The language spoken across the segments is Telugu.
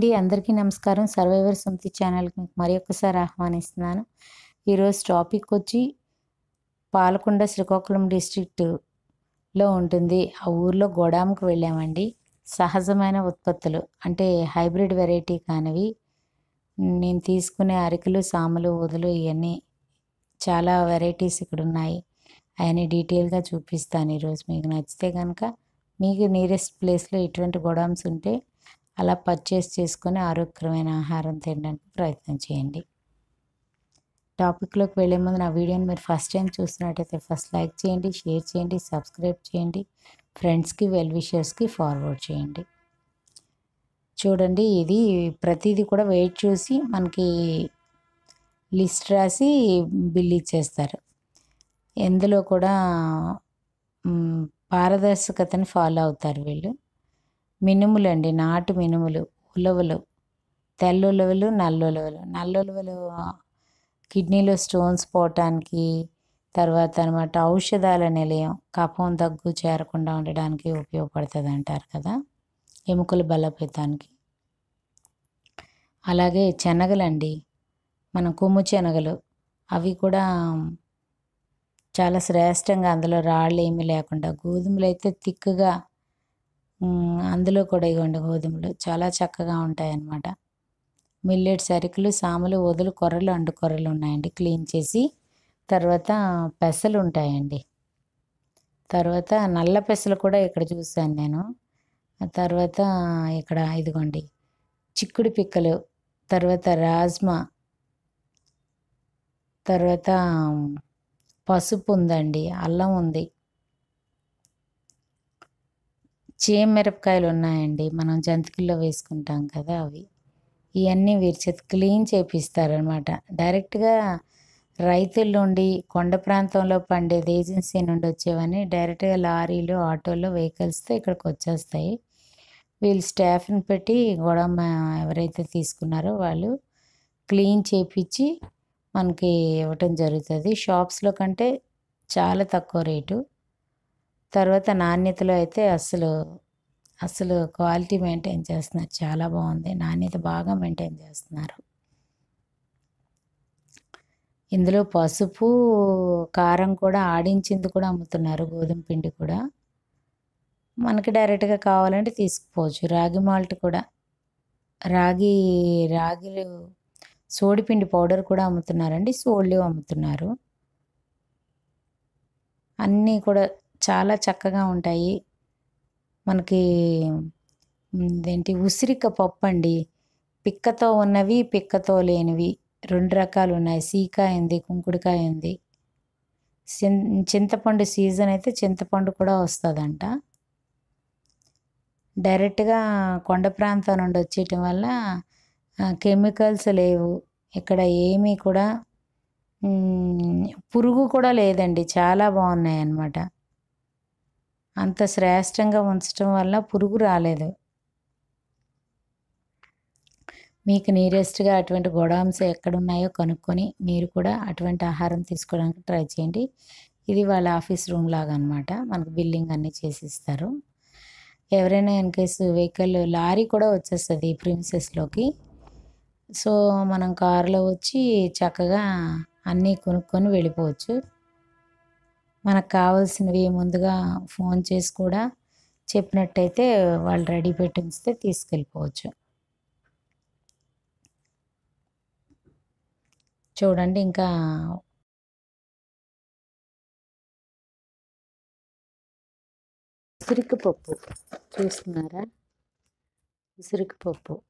అండి, అందరికీ నమస్కారం. సర్వైవర్ సుమతి ఛానల్కి మీకు మరి ఒక్కసారి ఆహ్వానిస్తున్నాను. ఈరోజు టాపిక్ వచ్చి పాలకొండ శ్రీకాకుళం డిస్ట్రిక్ట్లో ఉంటుంది. ఆ ఊర్లో గోడాంకి వెళ్ళామండి. సహజమైన ఉత్పత్తులు అంటే హైబ్రిడ్ వెరైటీ కానివి నేను తీసుకునే అరికలు, సామలు, ఊదలు ఇవన్నీ చాలా వెరైటీస్ ఇక్కడ ఉన్నాయి. అవన్నీ డీటెయిల్గా చూపిస్తాను ఈరోజు. మీకు నచ్చితే కనుక మీకు నియరెస్ట్ ప్లేస్లో ఇటువంటి గోడామ్స్ ఉంటే అలా పర్చేస్ చేసుకొని ఆరోగ్యకరమైన ఆహారం తినడానికి ప్రయత్నం చేయండి. టాపిక్లోకి వెళ్ళే ముందు నా వీడియోని మీరు ఫస్ట్ టైం చూస్తున్నట్టయితే ఫస్ట్ లైక్ చేయండి, షేర్ చేయండి, సబ్స్క్రైబ్ చేయండి, ఫ్రెండ్స్కి, వెల్ విషర్స్కి ఫార్వర్డ్ చేయండి. చూడండి, ఇది ప్రతిదీ కూడా వెయిట్ చూసి మనకి లిస్ట్ రాసి బిల్ ఇచ్చేస్తారు. ఎందులో కూడా పారదర్శకతని ఫాలో అవుతారు వీళ్ళు. మినుములు అండి, నాటు మినుములు, ఉలవలు, తెల్ల ఉలవలు, నల్ల ఉలవలు. నల్ల ఉలవలు కిడ్నీలో స్టోన్స్ పోవటానికి, తర్వాత అనమాట ఔషధాల నిలయం, కఫం దగ్గు చేరకుండా ఉండడానికి ఉపయోగపడుతుంది అంటారు కదా, ఎముకల బలోపేతానికి. అలాగే శనగలండి, మన కొమ్ము శనగలు, అవి కూడా చాలా శ్రేష్టంగా, అందులో రాళ్ళు ఏమీ లేకుండా. గోధుమలు అయితే థిక్గా, అందులో కూడా ఇవ్వండి గోధుమలు చాలా చక్కగా ఉంటాయి అన్నమాట. మిల్లెట్స్, అరికలు, సామలు, వదులు, కొర్రలు, అండు కొర్రలు ఉన్నాయండి క్లీన్ చేసి. తర్వాత పెసలు ఉంటాయండి. తర్వాత నల్ల పెసలు కూడా ఇక్కడ చూశాను నేను. తర్వాత ఇక్కడ ఇదిగోండి చిక్కుడు పిక్కలు, తర్వాత రాజ్మా, తర్వాత పసుపు ఉందండి, అల్లం ఉంది, మిరపకాయలు ఉన్నాయండి, మనం జంతికల్లో వేసుకుంటాం కదా అవి. ఇవన్నీ వీరి చేత క్లీన్ చేపిస్తారనమాట. డైరెక్ట్గా రైతుల నుండి, కొండ ప్రాంతంలో పండేది ఏజెన్సీ నుండి వచ్చేవన్నీ డైరెక్ట్గా లారీలు, ఆటోలు, వెహికల్స్తో ఇక్కడికి వచ్చేస్తాయి. వీళ్ళు స్టాఫ్ని పెట్టి గొడవ ఎవరైతే తీసుకున్నారో వాళ్ళు క్లీన్ చేపించి మనకి ఇవ్వటం జరుగుతుంది. షాప్స్లో కంటే చాలా తక్కువ రేటు. తర్వాత నాణ్యతలో అయితే అసలు క్వాలిటీ మెయింటైన్ చేస్తున్నారు, చాలా బాగుంది, నాణ్యత బాగా మెయింటైన్ చేస్తున్నారు. ఇందులో పసుపు, కారం కూడా ఆడించింది కూడా అమ్ముతున్నారు, గోధుమ పిండి కూడా. మనకి డైరెక్ట్గా కావాలంటే తీసుకుపోవచ్చు. రాగి మాల్ట్ కూడా, రాగిలు సోడిపిండి పౌడర్ కూడా అమ్ముతున్నారండి, సోళ్ళు అమ్ముతున్నారు. అన్నీ కూడా చాలా చక్కగా ఉంటాయి. మనకి ఇదేంటి ఉసిరిక పప్పు అండి, పిక్కతో ఉన్నవి, పిక్కతో లేనివి 2 రకాలు ఉన్నాయి. సీకాయ ఉంది, కుంకుడుకాయ ఉంది. చింతపండు సీజన్ అయితే చింతపండు కూడా వస్తుందంట. డైరెక్ట్గా కొండ ప్రాంతం నుండి వచ్చేయటం వల్ల కెమికల్స్ లేవు ఇక్కడ, ఏమీ కూడా పురుగు కూడా లేదండి, చాలా బాగున్నాయి అన్నమాట. అంత శ్రేష్టంగా ఉంచడం వల్ల పురుగు రాలేదు. మీకు నియరెస్ట్గా అటువంటి గోడామ్స్ ఎక్కడున్నాయో కనుక్కొని మీరు కూడా అటువంటి ఆహారం తీసుకోవడానికి ట్రై చేయండి. ఇది వాళ్ళ ఆఫీస్ రూమ్ లాగా అనమాట. మనకు బిల్లింగ్ అన్నీ చేసిస్తారు. ఎవరైనా ఇన్ కేసు వెహికల్, లారీ కూడా వచ్చేస్తుంది ఈ ప్రిమిసెస్లోకి. సో మనం కారులో వచ్చి చక్కగా అన్నీ కొనుక్కొని వెళ్ళిపోవచ్చు. మనకు కావాల్సినవి ముందుగా ఫోన్ చేసి కూడా చెప్పినట్టయితే వాళ్ళు రెడీ పెట్టి ఉంచితే తీసుకెళ్ళిపోవచ్చు. చూడండి, ఇంకా ఉసిరికపప్పు చూస్తున్నారా, ఉసిరికపప్పు,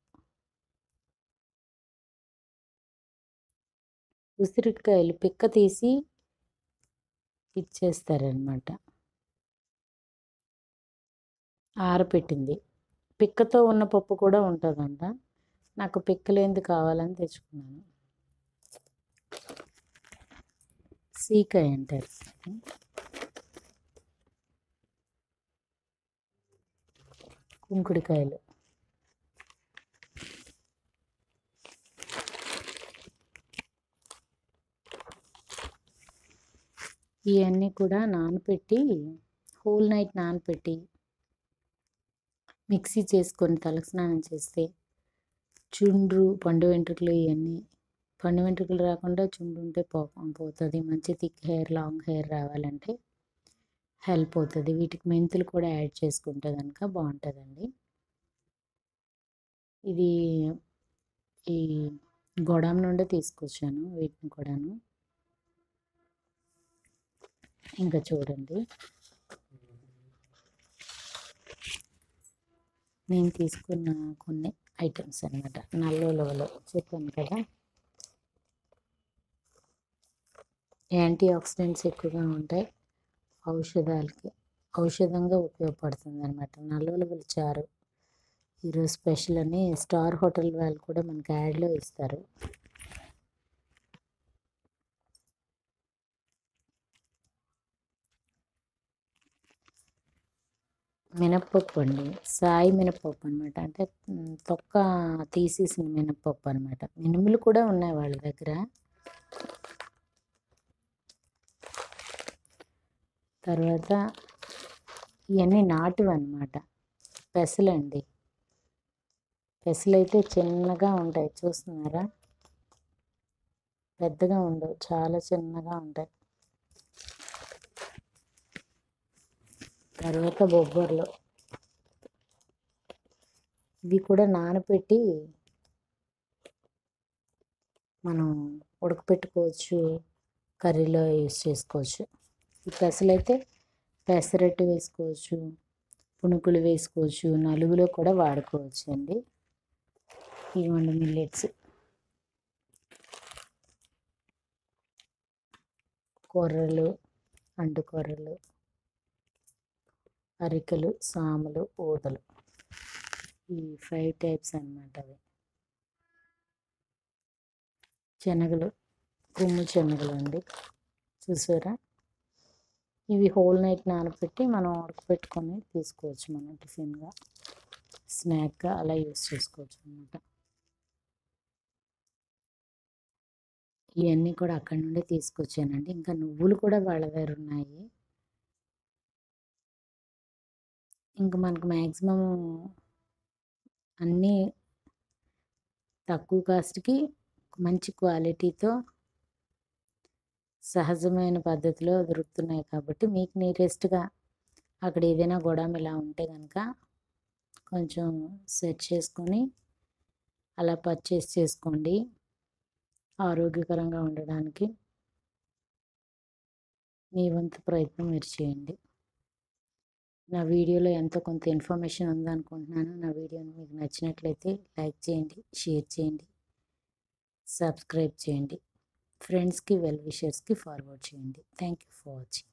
ఉసిరికాయలు పిక్క తీసి ఇచ్చేస్తారనమాట. ఆరపెట్టింది పిక్కతో ఉన్న పప్పు కూడా ఉంటుందంట. నాకు పిక్కలేంది కావాలని తెచ్చుకున్నాను. సీకాయ అంటారు. కుంకుడికాయలు, ఇవన్నీ కూడా నానపెట్టి, హోల్ నైట్ నానపెట్టి మిక్సీ చేసుకొని తలస్నానం చేస్తే చుండ్రు, పండు వెంట్రుకలు ఇవన్నీ పండు వెంట్రుకలు రాకుండా చుండ్రు ఉంటే పోతుంది. మంచి థిక్ హెయిర్, లాంగ్ హెయిర్ రావాలంటే హెల్ప్ అవుతుంది. వీటికి మెంతులు కూడా యాడ్ చేసుకుంటే కనుక బాగుంటుందండి. ఇది ఈ గోడాం నుండే తీసుకొచ్చాను వీటిని కూడాను. ఇంకా చూడండి, నేను తీసుకున్న కొన్ని ఐటమ్స్ అనమాట. నల్లులలో చెప్పాను కదా, యాంటీ ఆక్సిడెంట్స్ ఎక్కువగా ఉంటాయి. ఔషధంగా ఉపయోగపడుతుంది అనమాట. నల్లుల చారు ఈరోజు స్పెషల్ అని స్టార్ హోటల్ వాళ్ళు కూడా మనకి యాడ్లో ఇస్తారు. మినప్పప్పు అండి, సాయి మినప్పప్పు అనమాట. అంటే తొక్క తీసేసిన మినప్పప్పు అనమాట. మినుములు కూడా ఉన్నాయి వాళ్ళ దగ్గర. తర్వాత ఇవన్నీ నాటువి అనమాట, పెసలండి. పెసలు అయితే చిన్నగా ఉంటాయి, చూస్తున్నారా? పెద్దగా ఉండవు, చాలా చిన్నగా ఉంటాయి. తర్వాత బొబ్బర్లు, ఇవి కూడా నానబెట్టి మనం ఉడకపెట్టుకోవచ్చు, కర్రీలో యూస్ చేసుకోవచ్చు. ఈ పెసలైతే పెసరట్టు వేసుకోవచ్చు, పునుకులు వేసుకోవచ్చు, నలుగులో కూడా వాడుకోవచ్చు అండి. ఇవ్వండి మిల్లెట్స్, కొర్రలు, అంటుకొర్రలు, అరికలు, సాములు, ఊదలు, ఈ 5 టైప్స్ అన్నమాట. అవి శనగలు, కొమ్ము శనగలు అండి, చూసారా? ఇవి హోల్ నైట్ నానబెట్టి మనం ఉడకపెట్టుకొని తీసుకోవచ్చు. మనం టిఫిన్గా, స్నాక్గా అలా యూస్ చేసుకోవచ్చు అన్నమాట. ఇవన్నీ కూడా అక్కడి నుండి తీసుకొచ్చానండి. ఇంకా నువ్వులు కూడా వాళ్ళ దగ్గర ఉన్నాయి. ఇంకా మనకు మ్యాక్సిమం అన్నీ తక్కువ కాస్ట్కి మంచి క్వాలిటీతో సహజమైన పద్ధతిలో దొరుకుతున్నాయి. కాబట్టి మీకు నీరెస్ట్గా అక్కడ ఏదైనా గోడాం ఇలా ఉంటే కనుక కొంచెం సెట్ చేసుకొని అలా పర్చేస్ చేసుకోండి, ఆరోగ్యకరంగా ఉండడానికి మీ వంతు ప్రయత్నం మీరు చేయండి. నా వీడియోలో ఎంతో కొంత ఇన్ఫర్మేషన్ ఉందనుకుంటున్నాను. నా వీడియోని మీకు నచ్చినట్లయితే లైక్ చేయండి, షేర్ చేయండి, సబ్స్క్రైబ్ చేయండి, ఫ్రెండ్స్కి, వెల్ విషర్స్కి ఫార్వర్డ్ చేయండి. Thank you for watching.